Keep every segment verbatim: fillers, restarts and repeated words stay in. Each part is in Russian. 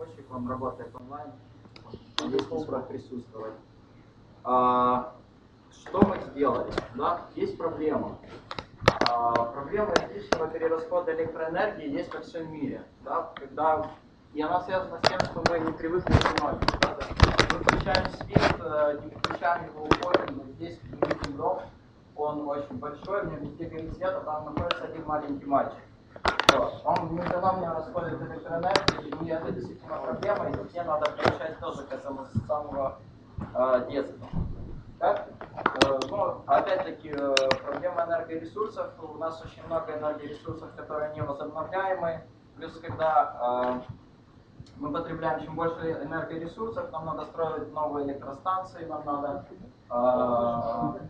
разработчик, он работает онлайн, здесь не смог присутствовать. А, что мы сделали? Да? Есть проблема. А, проблема излишнего перерасхода электроэнергии есть во всем мире. Да? Когда... И она связана с тем, что мы не привыкли экономить. Да? Мы включаем свет, не включаем его, уходим. Вот здесь мы видим дом, он очень большой, в нем везде горит свет, а там находится один маленький мальчик. Вот. Он неэкономно расходует электроэнергию, и это действительно проблема, и все надо приучать тоже к этому с самого э, детства. Так? Э, ну, опять-таки, э, проблема энергоресурсов. У нас очень много энергоресурсов, которые не возобновляемые. Плюс, когда э, мы потребляем чем больше энергоресурсов, нам надо строить новые электростанции, нам надо... Э,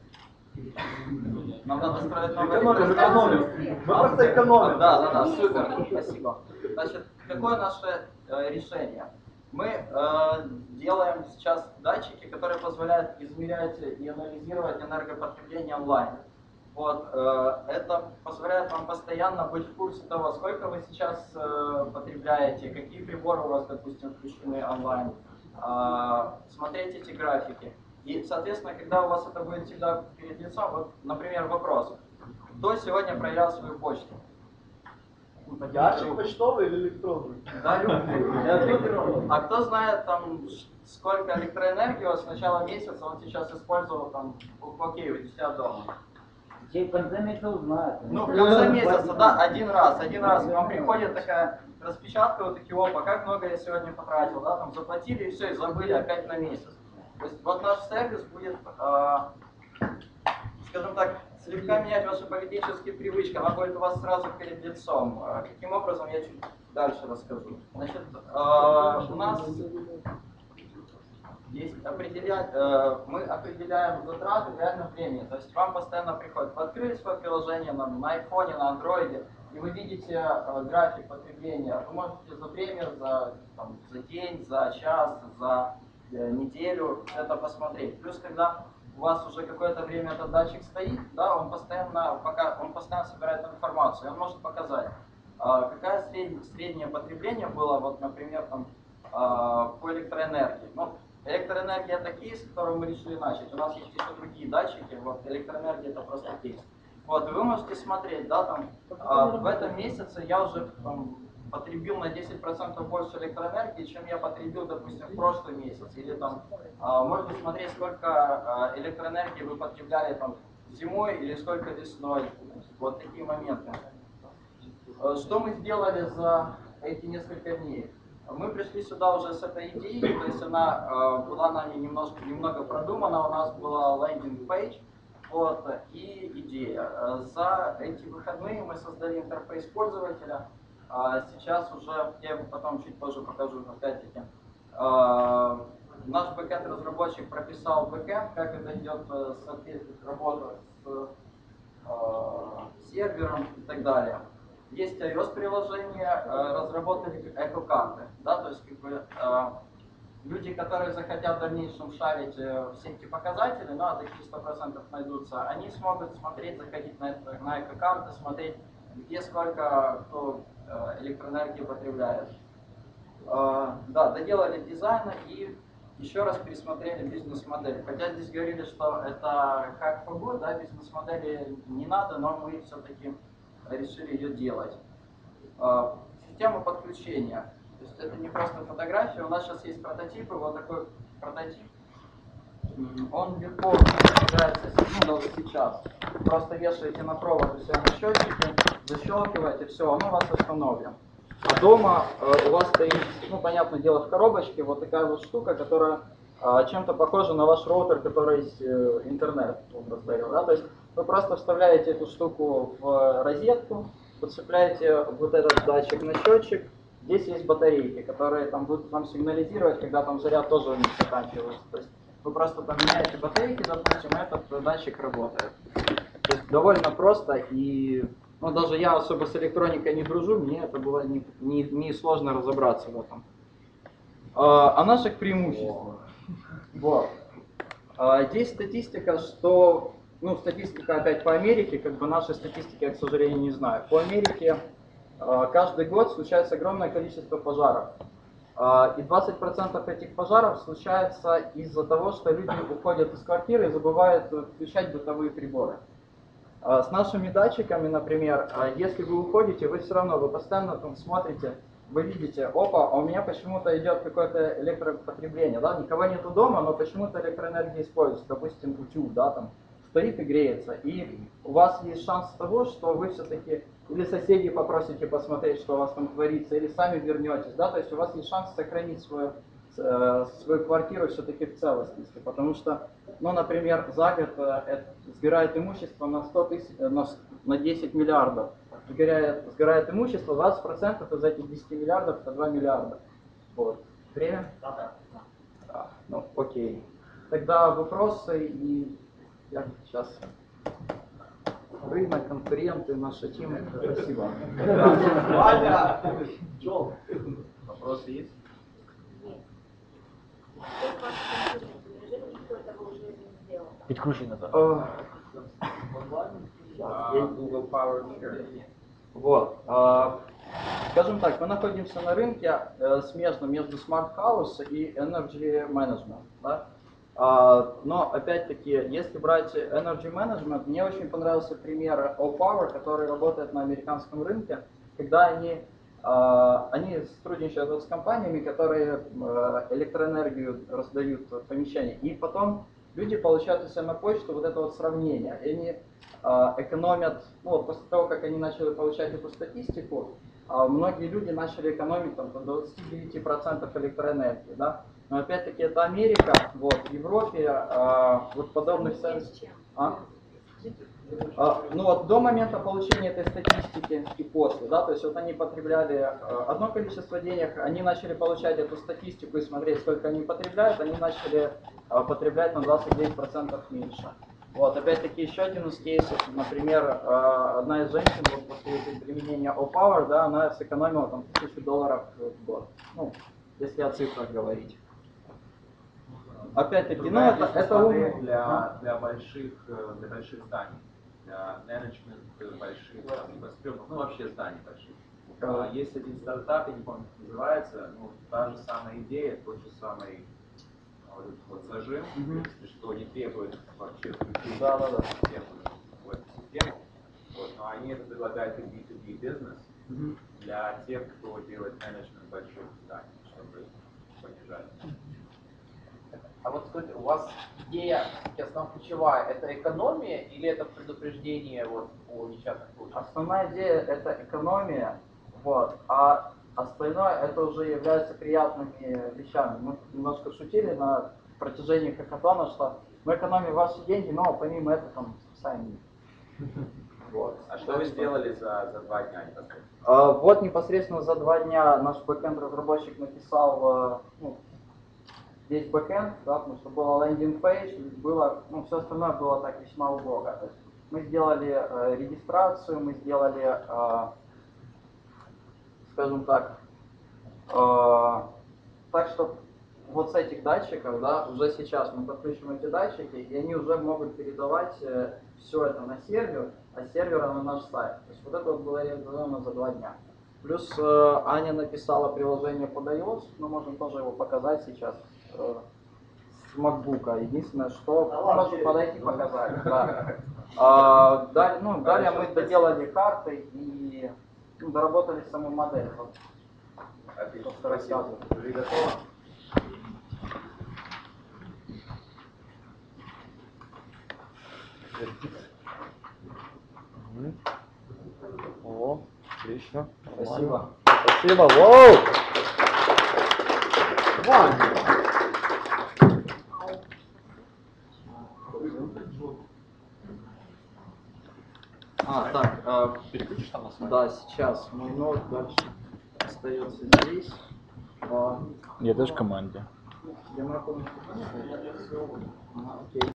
Нам надо строить новые электростанции. Мы просто экономим. Да, да, да, супер, спасибо. Значит, какое наше э, решение? Мы э, делаем сейчас датчики, которые позволяют измерять и анализировать энергопотребление онлайн. Вот, э, это позволяет вам постоянно быть в курсе того, сколько вы сейчас э, потребляете, какие приборы у вас, допустим, включены онлайн, э, смотреть эти графики. И, соответственно, когда у вас это будет всегда перед лицом, вот, например, вопрос. Кто сегодня проверял свою почту? Ящик почтовый или электронный? Да, любой. А кто знает, там, сколько электроэнергии с начала месяца он сейчас использовал, там, окей, у себя дома? В конце месяца узнают. Ну, в конце месяца, да, один раз, один раз. Вам приходит такая распечатка, вот такие, опа, как много я сегодня потратил, да, там, заплатили и все, и забыли опять на месяц. То есть вот наш сервис будет, э, скажем так, слегка менять ваши поведенческие привычки, она будет у вас сразу перед лицом. Э, каким образом, я чуть дальше расскажу. Значит, э, у нас есть определять, э, мы определяем затраты в реальном времени. То есть вам постоянно приходит, вы открыли свое приложение на, на айфоне, на андроиде, и вы видите э, график потребления. Вы можете за время, за, там, за день, за час, за неделю это посмотреть. Плюс, когда у вас уже какое-то время этот датчик стоит, да, он постоянно, пока, он постоянно собирает информацию, он может показать, а, какое среднее, среднее потребление было, вот, например, там, а, по электроэнергии. Ну, электроэнергия это кейс, с которого мы решили начать. У нас есть еще другие датчики, вот, электроэнергия это просто кейс. Вот, и вы можете смотреть, да, там, а, в этом месяце я уже там, потребил на десять процентов больше электроэнергии, чем я потребил, допустим, в прошлый месяц. Или там, э, можно смотреть, сколько э, электроэнергии вы потребляли там, зимой или сколько весной. Вот такие моменты. Э, что мы сделали за эти несколько дней? Мы пришли сюда уже с этой идеей, то есть она э, была нами немножко, немного продумана, у нас была лендинг-пейдж, вот, и идея. За эти выходные мы создали интерфейс пользователя. Сейчас уже, я его потом чуть позже покажу, опять-таки, наш бэкэнд-разработчик прописал бэкэнд, как это идет соответствует работа с сервером и так далее. Есть iOS-приложение, разработали эко-карты, да, то есть как бы, люди, которые захотят в дальнейшем шарить все эти показатели, ну а такие сто процентов найдутся, они смогут смотреть, заходить на, это, на эко-карты, смотреть, где сколько кто электроэнергии потребляет. Да, доделали дизайн и еще раз пересмотрели бизнес-модель. Хотя здесь говорили, что это как погода, да, бизнес-модели не надо, но мы все-таки решили ее делать. Система подключения. То есть это не просто фотография, у нас сейчас есть прототипы, вот такой прототип. Он легко собирается, ну, даже сейчас. Просто вешаете на провод у себя на счетчике, защелкиваете, все, оно у вас установлено. А дома э, у вас стоит, ну, понятное дело, в коробочке вот такая вот штука, которая э, чем-то похожа на ваш роутер, который есть э, интернет, да? То есть вы просто вставляете эту штуку в розетку, подцепляете вот этот датчик на счетчик. Здесь есть батарейки, которые там будут вам сигнализировать, когда там заряд тоже у них заканчивается. То есть вы просто там меняете батарейки, допустим, и этот датчик работает. То есть довольно просто, и ну, даже я особо с электроникой не дружу, мне это было не, не, не сложно разобраться в этом. А, о наших преимуществах. Вот. А, здесь статистика, что, ну, статистика опять по Америке, как бы нашей статистики я, к сожалению, не знаю. По Америке а, каждый год случается огромное количество пожаров. А, И двадцать процентов этих пожаров случается из-за того, что люди уходят из квартиры и забывают включать бытовые приборы. А, С нашими датчиками, например, а, если вы уходите, вы все равно, вы постоянно там смотрите, вы видите, опа, а у меня почему-то идет какое-то электропотребление, да, никого нету дома, но почему-то электроэнергия используется, допустим, утюг, да, там, стоит и греется, и у вас есть шанс того, что вы все-таки или соседей попросите посмотреть, что у вас там творится, или сами вернетесь, да, то есть у вас есть шанс сохранить свою, э, свою квартиру все-таки в целостности, потому что, ну, например, за год э, это сгорает имущество на сто тысяч, э, на, на десять миллиардов, сгорает, сгорает имущество, двадцать процентов из этих десяти миллиардов это два миллиарда. Вот. Время? Да. А, ну, окей. Тогда вопросы и я сейчас рынок, конкуренты, наша тема. Спасибо. Ваня! Джон! Вопросы есть? Підкручуй назад. Э, А, Google Power Share. Вот. а, Скажем так, мы находимся на рынке э, смежно между Smart House и Energy Management. Да? А, Но опять-таки, если брать Energy Management, мне очень понравился пример O-Power, который работает на американском рынке, когда они, а, они сотрудничают вот с компаниями, которые э, электроэнергию раздают в помещения, и потом люди получают у себя на почту вот это вот сравнение. И они а, экономят, ну вот после того, как они начали получать эту статистику, а, многие люди начали экономить там, до двадцати девяти процентов электроэнергии. Да? Но опять-таки это Америка, вот, в Европе а, вот подобных сервисов. А? А, ну вот до момента получения этой статистики и после, да, то есть вот они потребляли а, одно количество денег, они начали получать эту статистику и смотреть, сколько они потребляют, они начали а, потреблять на двадцать девять процентов меньше. Вот, опять-таки еще один из кейсов, например, а, одна из женщин вот, после применения O-Power, да, она сэкономила там тысячу долларов в год, ну, если о цифрах говорить. Опять-таки, ну это, это модель ум- для, для больших э, для больших зданий, для менеджмента больших там, небоскребов, ну вообще зданий больших. А, Есть один стартап, я не помню, как называется, ну та же самая идея, тот же самый вот, этот вот зажим, Мгм. если что не требует вообще включения Да, да, да. системы в эту систему. Вот, но они это предлагают как би ту би бизнес Мгм. для тех, кто делает менеджмент больших зданий, чтобы понижать. А вот скажите, у вас идея, я основная ключевая, это экономия или это предупреждение вот о несчастных случаях? Основная идея это экономия, вот, а остальное это уже является приятными вещами. Мы немножко шутили на протяжении хакатона, что мы экономим ваши деньги, но помимо этого там сами. Вот. А что вы сделали за, за два дня непосредственно? А, Вот непосредственно за два дня наш бэкэнд-разработчик написал э, ну, весь бэкэнд, да, потому что была лендинг-пейдж, было, ну, все остальное было так весьма убого. То есть мы сделали э, регистрацию, мы сделали, э, скажем так, э, так что вот с этих датчиков, да, уже сейчас мы подключим эти датчики, и они уже могут передавать э, все это на сервер, а с сервера на наш сайт. То есть вот это вот было реализовано за два дня. Плюс э, Аня написала приложение под iOS, мы можем тоже его показать сейчас э, с MacBook. Единственное, что Да ладно, можем через- подойти показать. Да. А, далее, ну, далее мы доделали карты и ну, доработали саму модель. Вот. Отлично, Просто спасибо. рассказываю. Вы готовы? О, отлично. Спасибо. Спасибо. Воу! Ваня! А, так, а, Переключишь там на свой? да, сейчас мой ноут дальше остается здесь. А, Я теж в команді. я могу- Ага, окей.